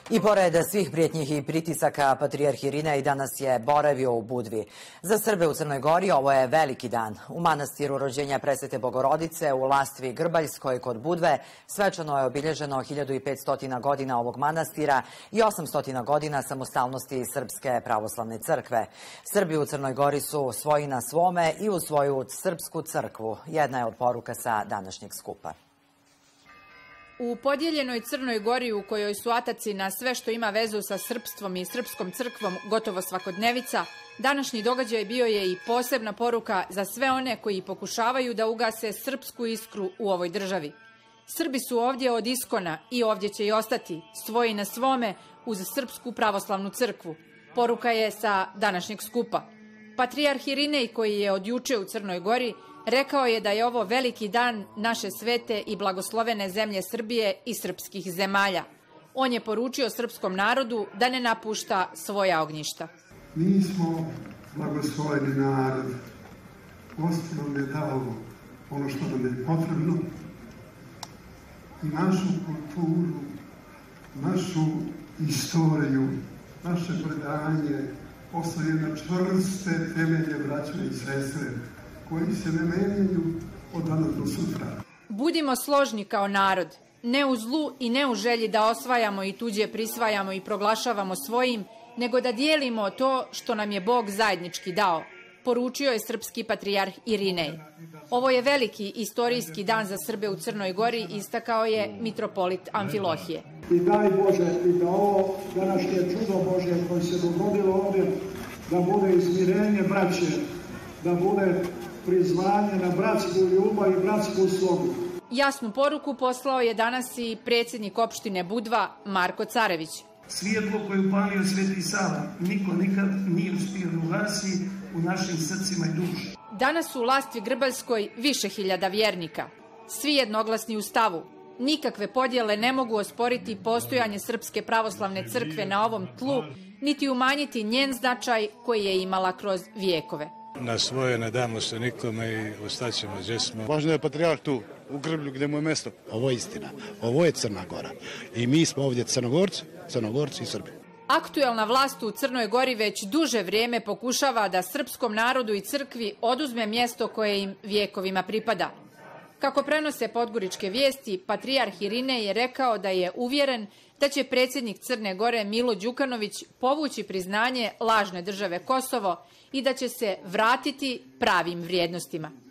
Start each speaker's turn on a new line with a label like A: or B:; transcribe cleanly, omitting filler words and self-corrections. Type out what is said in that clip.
A: I pored svih prijetnjih i pritisaka, patrijarh Irinej danas je boravio u Budvi. Za Srbe u Crnoj Gori ovo je veliki dan. U manastiru rođenja Presvete Bogorodice u Lastvi Grbaljskoj kod Budve svečano je obilježeno 1500 godina ovog manastira i 800 godina samostalnosti Srpske pravoslavne crkve. Srbi u Crnoj Gori su svoji na svome i u svoju srpsku crkvu. Jedna je od poruka sa današnjeg skupa.
B: U podijeljenoj Crnoj Gori, u kojoj su ataci na sve što ima vezu sa srpstvom i srpskom crkvom gotovo svakodnevica, današnji događaj bio je i posebna poruka za sve one koji pokušavaju da ugase srpsku iskru u ovoj državi. Srbi su ovdje od iskona i ovdje će i ostati, svoji na svome uz Srpsku pravoslavnu crkvu. Poruka je sa današnjeg skupa. Patrijarh Irinej, koji je od juče u Crnoj Gori, rekao je da je ovo veliki dan naše svete i blagoslovene zemlje Srbije i srpskih zemalja. On je poručio srpskom narodu da ne napušta svoja ognjišta.
C: Mi smo blagosloveni narod. Gospod nam je dao ono što nam je potrebno i našu kulturu, našu istoriju, naše predanje postoje na čvrste temelje, braće i sestre, koji se ne menjaju od danas do sutra.
B: Budimo složni kao narod, ne u zlu i ne u želji da osvajamo i tuđe prisvajamo i proglašavamo svojim, nego da dijelimo to što nam je Bog zajednički dao, poručio je srpski patrijarh Irinej. Ovo je veliki istorijski dan za Srbe u Crnoj Gori, istakao je mitropolit Amfilohije.
D: I daj Bože i da ovo današnje čudo Božje koje se dogodilo ovdje, da bude izmirenje braće, da bude prizvanje na bratsku ljubav i bratsku slogu.
B: Jasnu poruku poslao je danas i predsjednik opštine Budva Marko Carević.
E: Svijetlo koje je upalio Sveti Sava niko nikad nije uspio da ugasi u našim srcima i duši.
B: Danas u Lastvi Grbaljskoj više hiljada vjernika. Svi jednoglasni u stavu. Nikakve podjele ne mogu osporiti postojanje Srpske pravoslavne crkve na ovom tlu, niti umanjiti njen značaj koji je imala kroz vijekove.
F: Na svoje ne damo se nikome i ostaćemo gdje smo.
G: Važno je patrijarh tu, u Grblju gdje mu je mjesto.
H: Ovo je istina, ovo je Crna Gora i mi smo ovdje Crnogorci i Srbi.
B: Aktuelna vlast u Crnoj Gori već duže vrijeme pokušava da srpskom narodu i crkvi oduzme mjesto koje im vjekovima pripada. Kako prenose podgoričke vijesti, patrijarh Irinej je rekao da je uvjeren da će predsjednik Crne Gore Milo Đukanović povući priznanje lažne države Kosovo i da će se vratiti pravim vrijednostima.